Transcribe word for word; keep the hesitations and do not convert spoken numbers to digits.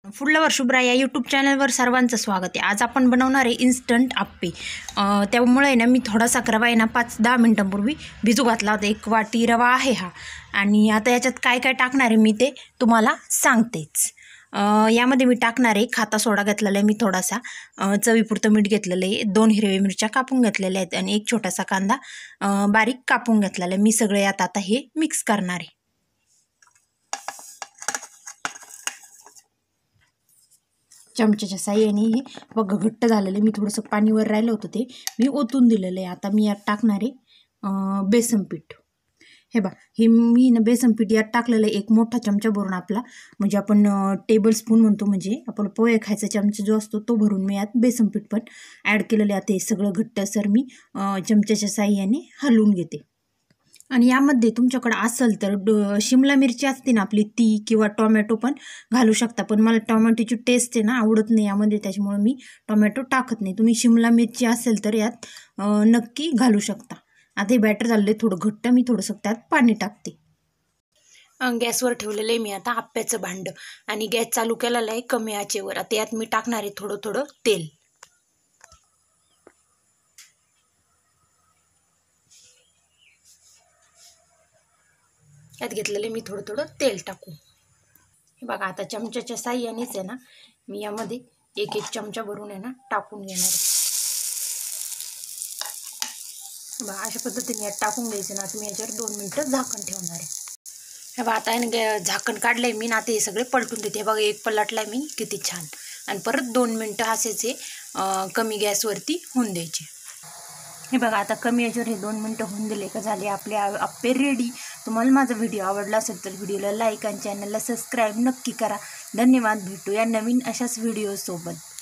फुडलवर शुभ्रा या यूट्यूब चॅनलवर सर्वांचं स्वागत आहे। आज आपण बनवणार आहे इन्स्टंट आप्पे। त्यामुळे ना मी थोडासा रवा आहे ना पाच दहा मिनिटांपूर्वी भिजू घातला होता। एक वाटी रवा आहे हा। आणि आता याच्यात काय काय टाकणार आहे मी ते तुम्हाला सांगतेच। यामध्ये मी टाकणार आहे खाता सोडा घेतलेला आहे मी थोडासा, चवीपुरतं मीठ घेतलेलं आहे, दोन हिरव्या मिरच्या कापून घेतलेल्या आहेत आणि एक छोटासा कांदा बारीक कापून घेतलेला आहे। मी सगळे यात आता हे मिक्स करणार आहे। चमच्याच्या साह्याने हे बघ घट्ट झालेलं, मी थोडंसं पाणीवर राहिलं होतं ते मी ओतून दिलेलं आहे। आता मी यात टाकणार आहे बेसन पीठ। हे बघ हे मी ना बेसन पीठ यात टाकलेलं आहे एक मोठा चमचा भरून, आपला म्हणजे आपण टेबल स्पून म्हणतो, म्हणजे आपण पोहे खायचा चमचा जो असतो तो भरून मी यात बेसन पीठ पण ॲड केलेलं आहे। आता हे सगळं घट्टसर मी चमच्याच्या साह्याने हलवून घेते। आणि यामध्ये तुमच्याकडे असेल तर शिमला मिरची असते ना आपली ती, किंवा टोमॅटो पण घालू शकता, पण मला टोमॅटोची टेस्ट आहे ना आवडत नाही यामध्ये, त्याच्यामुळे मी टोमॅटो टाकत नाही। तुम्ही शिमला मिरची असेल तर यात नक्की घालू शकता। आता हे बॅटर झालं थोडं घट्ट, मी थोडंसं त्यात पाणी टाकते। गॅसवर ठेवलेलं आहे मी आता आप्याचं भांडं, आणि गॅस चालू केलेला आहे कमी आचेवर। आता यात मी टाकणार आहे थोडं थोडं तेल। यात घेतलेले मी थोडं थोडं तेल टाकू। हे बघा आता चमच्याच्या साह्यानेच आहे ना मी यामध्ये एक एक चमचा भरून आहे ना टाकून घेणार आहे। बघा अशा पद्धतीने यात टाकून घ्यायचं ना। तुम्ही याच्यावर दोन मिनटं झाकण ठेवणार आहे। हे बघा आता आहे झाकण काढलंय मी ना, ते सगळे पलटून देते। बघा एक पलटलाय मी, किती छान। आणि परत दोन मिनटं असेच हे कमी गॅसवरती होऊन द्यायचे। हे बघा आता कमी याच्यावर हे दोन मिनटं होऊन दिले का झाले आपले आप्पे रेडी। तुम्हाला माझा व्हिडिओ आवडला असेल तर व्हिडिओला लाईक आणि चॅनलला सबस्क्राईब नक्की करा। धन्यवाद। भेटूया नवीन अशाच व्हिडिओसोबत।